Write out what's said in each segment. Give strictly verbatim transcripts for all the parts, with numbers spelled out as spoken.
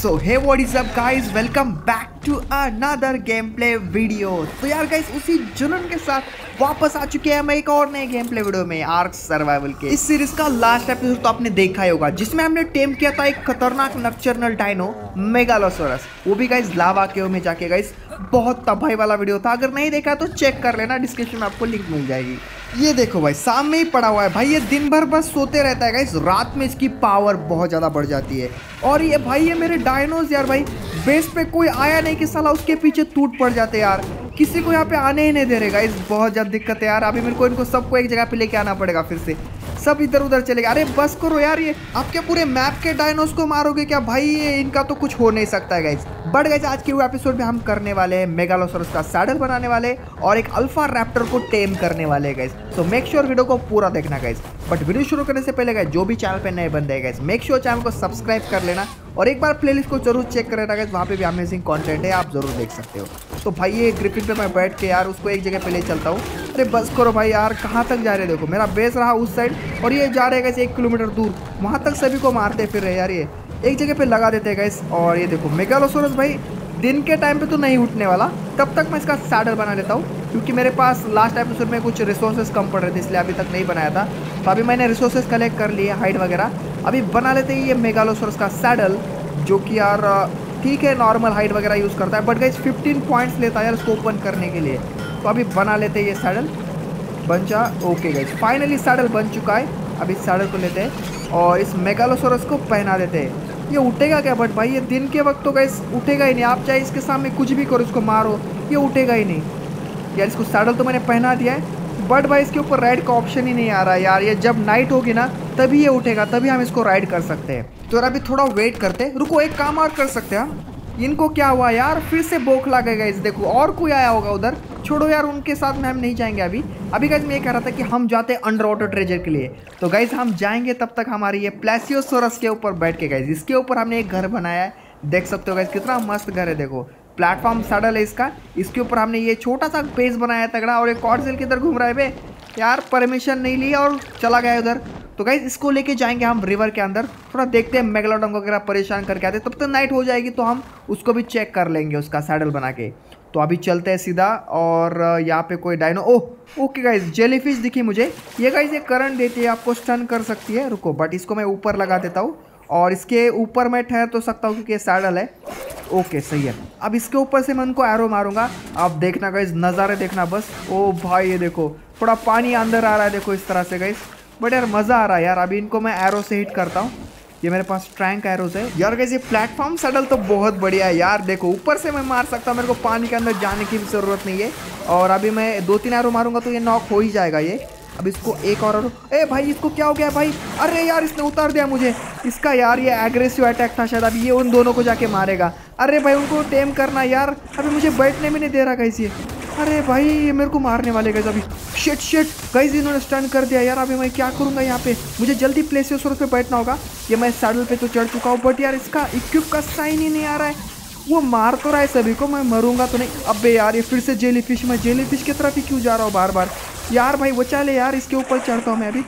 So hey what is up guys, welcome back to another game play video. तो यार guys उसी जुनून के साथ वापस आ चुके हैं हम एक और नए गेम प्ले वीडियो में आर्क सर्वाइवल के। इस सीरीज का लास्ट एपिसोड तो आपने देखा ही होगा जिसमें हमने टेम किया था एक खतरनाक नॉकटर्नल डायनो मेगालोसोरस, वो भी गाइस लावा केव में जाके। गाइस बहुत तबाही वाला वीडियो था, अगर नहीं देखा तो चेक कर लेना, डिस्क्रिप्शन में आपको लिंक मिल जाएगी। ये देखो भाई सामने ही पड़ा हुआ है भाई, ये दिन भर बस सोते रहता है गाइस, रात में इसकी पावर बहुत ज़्यादा बढ़ जाती है। और ये भाई ये मेरे डायनोज यार भाई बेस पे कोई आया नहीं कि साला उसके पीछे टूट पड़ जाते यार, किसी को यहाँ पे आने ही नहीं दे रहेगा। इस बहुत ज़्यादा दिक्कत है यार, अभी मेरे को इनको सबको एक जगह पे लेके आना पड़ेगा, फिर से सब इधर उधर चलेगा। अरे बस करो यार, ये आप क्या पूरे मैप के डायनोस को मारोगे क्या भाई? ये इनका तो कुछ हो नहीं सकता है गाइस। बट गाइस आज के वो एपिसोड में हम करने वाले हैं मेगालोसोरस का सैडल बनाने वाले और एक अल्फा रैप्टर को टेम करने वाले हैं guys. So make sure video को पूरा देखना गाइस। बट वीडियो शुरू करने से पहले गाइस जो भी चैनल पे नए बंदे हैं गाइस मेक श्योर चैनल को सब्सक्राइब कर लेना और एक बार प्लेलिस्ट को जरूर चेक कर लेना गाइस, वहाँ पे भी अमेजिंग कंटेंट है, आप जरूर देख सकते हो। तो भाई ये ग्रिफिन पे मैं बैठ के यार उसको एक जगह पे ले चलता हूँ। अरे बस करो भाई यार, कहाँ तक जा रहे देखो, मेरा बेस रहा उस साइड और ये जा रहे गाइस एक किलोमीटर दूर, वहाँ तक सभी को मारते फिर रहे यार। ये एक जगह पे लगा देते हैं गाइस। और ये देखो मेगालोसोरस भाई दिन के टाइम पे तो नहीं उठने वाला, तब तक मैं इसका सैडल बना लेता हूँ क्योंकि मेरे पास लास्ट एपिसोड में कुछ रिसोर्सेज कम पड़ रहे थे, इसलिए अभी तक नहीं बनाया था। तो अभी मैंने रिसोर्सेज कलेक्ट कर लिए, हाइट वगैरह। अभी बना लेते हैं ये मेगालोसोरस का सैडल, जो कि यार ठीक है नॉर्मल हाइट वगैरह यूज़ करता है, बट गाइस फिफ्टीन पॉइंट्स लेता है यार इसको ओपन करने के लिए। तो अभी बना लेते हैं ये सैडल, बन जा। ओके गाइस फाइनली सैडल बन चुका है। अभी इस सैडल को लेते हैं और इस मेगालोसोरस को पहना देते हैं। ये उठेगा क्या? बट भाई ये दिन के वक्त तो गाइस उठेगा ही नहीं, आप चाहे इसके सामने कुछ भी करो, इसको मारो, ये उठेगा ही नहीं यार। इसको सैडल तो मैंने पहना दिया है, बट भाई इसके ऊपर राइड का ऑप्शन ही नहीं आ रहा है यार। ये जब नाइट होगी ना तभी ये उठेगा, तभी हम इसको राइड कर सकते हैं। तो यार अभी थोड़ा वेट करते, रुको एक काम और कर सकते हैं। इनको क्या हुआ यार, फिर से बोखला गए गाइस, देखो और कोई आया होगा उधर। छोड़ो यार उनके साथ में हम नहीं जाएंगे अभी। अभी गाइस मैं ये कह रहा था कि हम जाते अंडर वाटर ट्रेजर के लिए। तो गाइस हम जाएंगे, तब तक हमारी ये प्लेसियोसोरस के ऊपर बैठ के गाइस, इसके ऊपर हमने एक घर बनाया है, देख सकते हो गाइस कितना मस्त घर है। देखो प्लेटफॉर्म सैडल है इसका, इसके ऊपर हमने ये छोटा सा बेस बनाया है तगड़ा। और एक कॉर्डसेल किधर घूम रहा है बे यार, परमिशन नहीं ली और चला गया उधर। तो गाइस इसको लेके जाएंगे हम रिवर के अंदर, थोड़ा देखते हैं मेगालोडन वगैरह परेशान करके आते, तब तक नाइट हो जाएगी तो हम उसको भी चेक कर लेंगे उसका सैडल बना के। तो अभी चलते हैं सीधा। और यहाँ पे कोई dino, oh okay guys jellyfish दिखी मुझे। ये गाइस ये करंट देती है, आपको स्टन कर सकती है। रुको बट इसको मैं ऊपर लगा देता हूँ और इसके ऊपर मैं ठहर तो सकता हूँ क्योंकि ये सैडल है। ओके सही है। अब इसके ऊपर से मैं उनको एरो मारूंगा, आप देखना गाइस, नज़ारे देखना बस। ओ भाई ये देखो थोड़ा पानी अंदर आ रहा है, देखो इस तरह से गाइस, बट यार मज़ा आ रहा है यार। अभी इनको मैं एरो से हिट करता हूँ, ये मेरे पास ट्रैंक एरोज है यार। गाइस ये प्लेटफॉर्म सैडल तो बहुत बढ़िया है यार, देखो ऊपर से मैं मार सकता हूँ, मेरे को पानी के अंदर जाने की भी ज़रूरत नहीं है। और अभी मैं दो तीन एरो मारूंगा तो ये नॉक हो ही जाएगा ये। अब इसको एक और एरो, ए भाई इसको क्या हो गया भाई? अरे यार इसने उतार दिया मुझे इसका यार, ये एग्रेसिव अटैक था शायद। अभी ये उन दोनों को जाके मारेगा। अरे भाई उनको टेम करना यार, अभी मुझे बैठने भी नहीं दे रहा गाइस ये। अरे भाई ये मेरे को मारने वाले गाइस अभी। शिट शिट गाइस इन्होंने स्टन कर दिया यार, अभी मैं क्या करूँगा यहाँ पे? मुझे जल्दी प्लेसियोसोरस पे बैठना होगा। ये मैं सैडल पे तो चढ़ चुका हूँ, बट यार इसका इक्विप का साइन ही नहीं आ रहा है। वो मार तो रहा है सभी को, मैं मरूंगा तो नहीं। अबे यार ये फिर से जेलीफिश, मैं जेलीफिश की तरफ ही क्यों जा रहा हूँ बार बार यार? भाई बचा ले यार, इसके ऊपर चढ़ता हूँ मैं अभी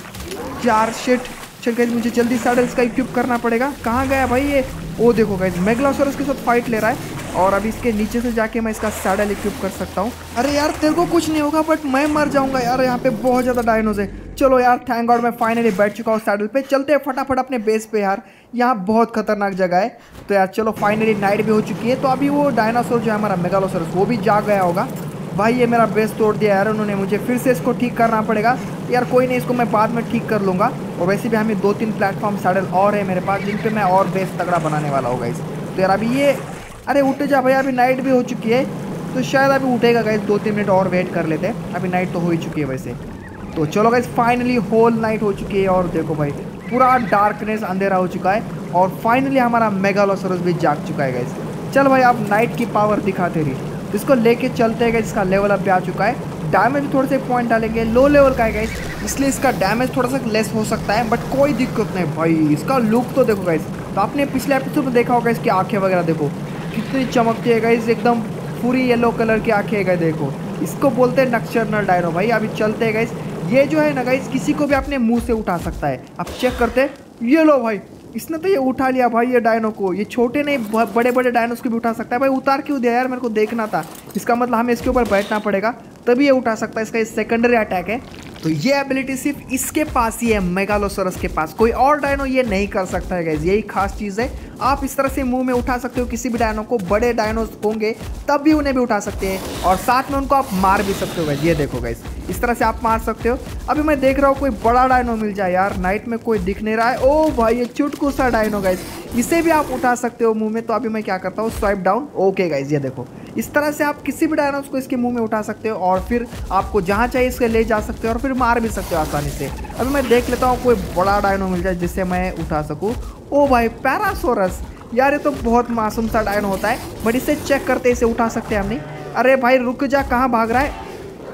यार। शिट चल गाइस मुझे जल्दी सैडल्स का इक्विप करना पड़ेगा। कहाँ गया भाई ये? ओ देखो गाइस मेगालोसोरस के साथ फाइट ले रहा है और अभी इसके नीचे से जाके मैं इसका सैडल इक्विप कर सकता हूँ। अरे यार तेरे को कुछ नहीं होगा बट मैं मर जाऊंगा यार, यहाँ पे बहुत ज़्यादा डायनोज है। चलो यार थैंक गॉड मैं फाइनली बैठ चुका हूँ सैडल पे। चलते हैं फटाफट अपने बेस पे यार, यहाँ बहुत खतरनाक जगह है। तो यार चलो फाइनली नाइट भी हो चुकी है। तो अभी वो डायनासोर जो है हमारा मेगालोसोरस वो भी जाग गया होगा। भाई ये मेरा बेस तोड़ दिया यार उन्होंने, मुझे फिर से इसको ठीक करना पड़ेगा यार। कोई नहीं, इसको मैं बाद में ठीक कर लूँगा। और वैसे भी हमें दो तीन प्लेटफॉर्म सैडल और है मेरे पास जिन पे मैं और बेस तगड़ा बनाने वाला होगा इस। तो यार अभी ये, अरे उठ जा भाई, अभी नाइट भी हो चुकी है तो शायद अभी उठेगा गाइस। दो तीन मिनट और वेट कर लेते हैं, अभी नाइट तो हो ही चुकी है वैसे। तो चलो गाइस फाइनली होल नाइट हो चुकी है और देखो भाई पूरा डार्कनेस अंधेरा हो चुका है और फाइनली हमारा मेगालोसोरस भी जाग चुका है गाइस। चल भाई आप नाइट की पावर दिखाते रही, इसको लेके चलते हैं गाइस। इसका लेवल अप भी आ चुका है, डैमेज थोड़े से पॉइंट डालेंगे, लो लेवल का है गाइस इसलिए इसका डैमेज थोड़ा सा लेस हो सकता है, बट कोई दिक्कत नहीं भाई। इसका लुक तो देखो गाइस, तो आपने पिछले एपिसोड में देखा होगा इसकी आंखें वगैरह देखो कितनी चमकती है गाइस, एकदम पूरी येलो कलर की आंखें है। देखो इसको बोलते हैं नॉकटर्नल डायनो भाई। अभी चलते हैं गाइस, ये जो है ना गाइस किसी को भी अपने मुंह से उठा सकता है। अब चेक करते हैं, ये लो भाई इसने तो ये उठा लिया भाई ये डायनो को। ये छोटे नहीं बड़े बड़े डायनोस को भी उठा सकता है भाई। उतार क्यों दिया यार, मेरे को देखना था। इसका मतलब हमें इसके ऊपर बैठना पड़ेगा तभी ये उठा सकता है। इसका ये सेकेंडरी अटैक है। तो ये एबिलिटी सिर्फ इसके पास ही है, मेगालोसोरस के पास। कोई और डायनो ये नहीं कर सकता है गाइज, यही खास चीज़ है। आप इस तरह से मुंह में उठा सकते हो किसी भी डायनो को। बड़े डायनोस होंगे तब भी उन्हें भी उठा सकते हैं और साथ में उनको आप मार भी सकते हो गाइज। ये देखो गाइज, इस तरह से आप मार सकते हो। अभी मैं देख रहा हूँ कोई बड़ा डायनो मिल जाए यार। नाइट में कोई दिख नहीं रहा है। ओ भाई ये चुटकू सा डायनो गाइज, इसे भी आप उठा सकते हो मुंह में। तो अभी मैं क्या करता हूँ, स्वाइप डाउन। ओके गाइज, ये देखो इस तरह से आप किसी भी डायनोस को इसके मुंह में उठा सकते हो और फिर आपको जहाँ चाहिए इसके ले जा सकते हो और फिर मार भी सकते हो आसानी से। अभी मैं देख लेता हूँ कोई बड़ा डायनो मिल जाए जिससे मैं उठा सकूँ। ओ भाई पैरासोरस, यार ये तो बहुत मासूम सा डायनो होता है, बट इसे चेक करते इसे उठा सकते हैं हम नहीं। अरे भाई रुक जा, कहाँ भाग रहा है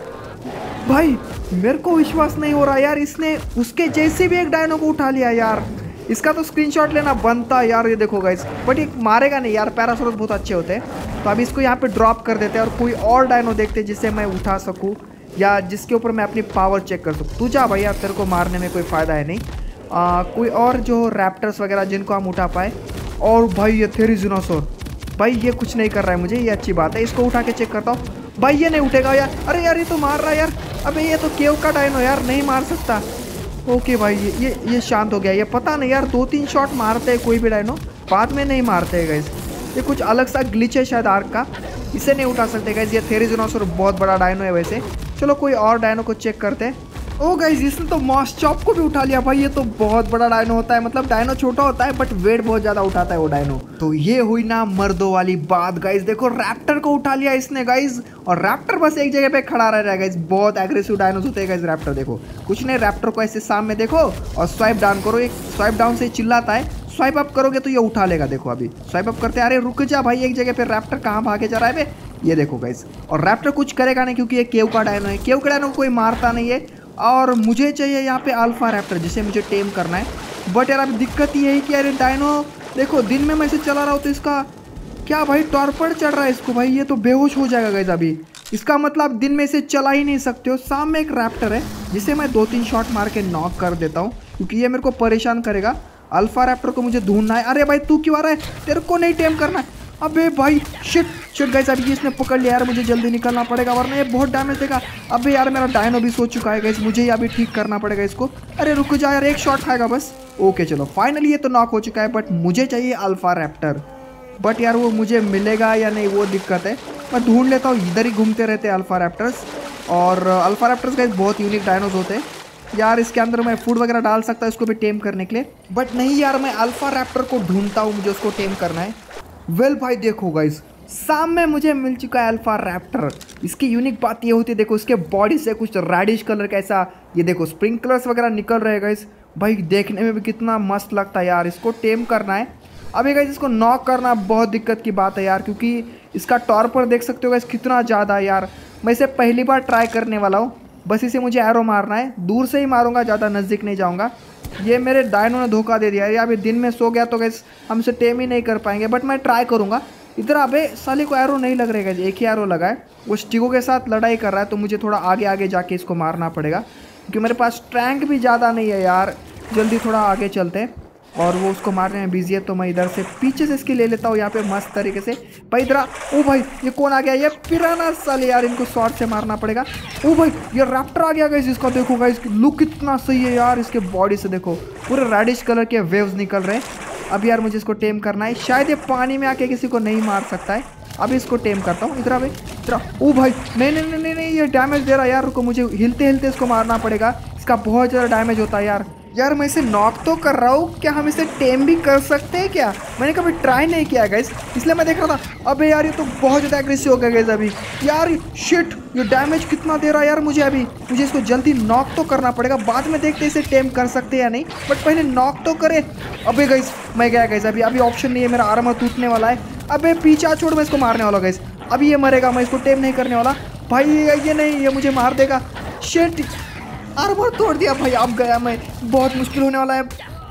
भाई? मेरे को विश्वास नहीं हो रहा यार, इसने उसके जैसे भी एक डायनो को उठा लिया यार। इसका तो स्क्रीनशॉट लेना बनता है यार। ये देखो गाइस, बट ये मारेगा नहीं यार। पैरासोरस बहुत अच्छे होते हैं। तो अभी इसको यहाँ पे ड्रॉप कर देते हैं और कोई और डायनो देखते हैं जिसे मैं उठा सकूँ या जिसके ऊपर मैं अपनी पावर चेक कर सकूँ। तू जा भैया, तेरे को मारने में कोई फ़ायदा है नहीं। आ, कोई और जो रैप्टर्स वगैरह जिनको हम उठा पाए। और भाई ये थेरिजिनोसोर, भाई ये कुछ नहीं कर रहा है मुझे, ये अच्छी बात है। इसको उठा के चेक करता हूँ। भाई ये नहीं उठेगा यार। अरे यार ये तो मार रहा है यार। अबे ये तो केव का डायनो यार, नहीं मार सकता। ओके भाई ये ये ये शांत हो गया। ये पता नहीं यार, दो तीन शॉट मारते हैं कोई भी डायनो, बाद में नहीं मारते हैं गाइस। ये कुछ अलग सा ग्लिच है शायद आर्क का, इसे नहीं उठा सकते गाइस। ये थेरिजिनोसोर बहुत बड़ा डायनो है वैसे। चलो कोई और डायनो को चेक करते हैं। ओ गाइस, इसने तो मॉसचॉप को भी उठा लिया भाई। ये तो बहुत बड़ा डायनो होता है, मतलब डायनो छोटा होता है बट वेट बहुत ज्यादा उठाता है वो डायनो। तो ये हुई ना मर्दों वाली बात गाइस। देखो रैप्टर को उठा लिया इसने गाइस, और रैप्टर बस एक जगह पे खड़ा रह रहा है गाइस। बहुत एग्रेसिव डायनोस होते हैं गाइस रैप्टर। देखो कुछ नहीं, रैप्टर को ऐसे सामने देखो और स्वाइप डाउन करो। एक स्वाइप डाउन से चिल्लाता है, स्वाइप अप करोगे तो ये उठा लेगा। देखो अभी स्वाइप अप करते हैं। अरे रुक जा भाई, एक जगह पे रैप्टर कहाँ भागे जा रहा है बे? ये देखो गाइस, और रैप्टर कुछ करेगा नहीं क्योंकि ये केव का डायनो है। केव का डायनो को कोई मारता नहीं है। और मुझे चाहिए यहाँ पे अल्फा रैप्टर जिसे मुझे टेम करना है। बट यार अभी दिक्कत ये है कि यार डायनो देखो, दिन में मैं इसे चला रहा हूँ तो इसका क्या भाई टॉर्पड चढ़ रहा है इसको भाई। ये तो बेहोश हो जाएगा गाइस अभी। इसका मतलब दिन में इसे चला ही नहीं सकते हो। सामने एक रैप्टर है जिसे मैं दो तीन शॉट मार के नॉक कर देता हूँ क्योंकि ये मेरे को परेशान करेगा। अल्फा रैप्टर को मुझे ढूंढना है। अरे भाई तू क्यों आ रहा है, तेरे को नहीं टेम करना है। अबे भाई शिट शिट गाइस, अभी इसने पकड़ लिया यार। मुझे जल्दी निकलना पड़ेगा वरना ये बहुत डैमेज देगा। अबे यार मेरा डायनो भी सो चुका है गाइस, मुझे ही अभी ठीक करना पड़ेगा इसको। अरे रुक जा यार, एक शॉट खाएगा बस। ओके चलो फाइनली ये तो नॉक हो चुका है, बट मुझे चाहिए अल्फा रैप्टर। बट यार वो मुझे मिलेगा या नहीं वो दिक्कत है। मैं ढूंढ लेता हूँ, इधर ही घूमते रहते हैं अल्फा रैप्टर्स। और अल्फा रैप्टर्स गाइस बहुत यूनिक डायनोस होते हैं यार। इसके अंदर मैं फूड वगैरह डाल सकता है इसको भी टेम करने के लिए, बट नहीं यार मैं अल्फा रैप्टर को ढूंढता हूँ, मुझे उसको टेम करना है। वेल भाई देखो गाइस, सामने मुझे मिल चुका है अल्फा रैप्टर। इसकी यूनिक बात ये होती है, देखो इसके बॉडी से कुछ रेडिश कलर का ऐसा, ये देखो स्प्रिंकलर्स वगैरह निकल रहे हैं गाइस। भाई देखने में भी कितना मस्त लगता है यार। इसको टेम करना है अभी गाइस। इसको नॉक करना बहुत दिक्कत की बात है यार, क्योंकि इसका टॉर्पर देख सकते हो गाइस कितना ज़्यादा है यार। मैं इसे पहली बार ट्राई करने वाला हूँ। बस इसे मुझे एरो मारना है, दूर से ही मारूंगा, ज़्यादा नज़दीक नहीं जाऊँगा। ये मेरे डायनो ने धोखा दे दिया यार। अभी दिन में सो गया तो गाइस हम इसे टेम ही नहीं कर पाएंगे, बट मैं ट्राई करूँगा। इधर अबे साले को एरो नहीं लग रहा है, एक ही एरो लगा है। वो स्टिगो के साथ लड़ाई कर रहा है तो मुझे थोड़ा आगे आगे जाके इसको मारना पड़ेगा क्योंकि मेरे पास स्ट्रेंथ भी ज़्यादा नहीं है यार। जल्दी थोड़ा आगे चलते हैं। और वो उसको मारने में बिजी है तो मैं इधर से पीछे से इसकी ले लेता हूँ यहाँ पे मस्त तरीके से। भाई इधर ओ भाई ये कौन आ गया, ये पिराना साले यार, इनको शॉर्ट से मारना पड़ेगा। ओ भाई ये रैप्टर आ गया गाइस। इसका देखो गाइस लुक कितना सही है यार। इसके बॉडी से देखो पूरे रेडिश कलर के वेव्स निकल रहे हैं। अब यार मुझे इसको टेम करना है। शायद ये पानी में आके किसी को नहीं मार सकता है। अभी इसको टेम करता हूँ। इधर भाई इधर। ओ भाई नहीं नहीं नहीं नहीं ये डैमेज दे रहा है यार। रुको मुझे हिलते हिलते इसको मारना पड़ेगा। इसका बहुत ज़्यादा डैमेज होता है यार। यार मैं इसे नॉक तो कर रहा हूँ, क्या हम इसे टेम भी कर सकते हैं क्या? मैंने कभी ट्राई नहीं किया गाइस, इसलिए मैं देख रहा था। अबे यार ये तो बहुत ज़्यादा एग्रेसिव हो गया गाइस अभी यार। शिट ये डैमेज कितना दे रहा है यार मुझे। अभी मुझे इसको जल्दी नॉक तो करना पड़ेगा, बाद में देखते इसे टेम कर सकते हैं या नहीं, बट पहले नॉक तो करे। अबे गाइस मैं गया गाइस, अभी अभी ऑप्शन नहीं है, मेरा आर्मर टूटने वाला है। अबे पीछा छोड़, मैं इसको मारने वाला गाइस। अभी ये मरेगा, मैं इसको टेम नहीं करने वाला भाई। ये नहीं, ये मुझे मार देगा। शिट आर्मर तोड़ दिया भाई। अब गया मैं, बहुत मुश्किल होने वाला है।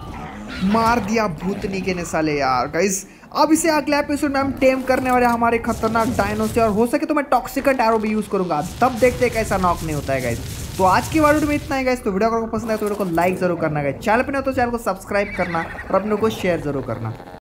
मार दिया भूतनी के ने साले यार गाइस। अब इसे अगले एपिसोड में हम टेम करने वाले हमारे खतरनाक डायनो से, और हो सके तो मैं टॉक्सिक एरो भी यूज़ करूंगा। तब देखते हैं कैसा नॉक नहीं होता है गाइस। तो आज की वीडियो में इतना है गाइस। तो वीडियो अगर आपको पसंद आए तो वीडियो को लाइक जरूर करना गाइस, चैनल पे नहीं हो तो चैनल को सब्सक्राइब करना और अपने को शेयर जरूर करना।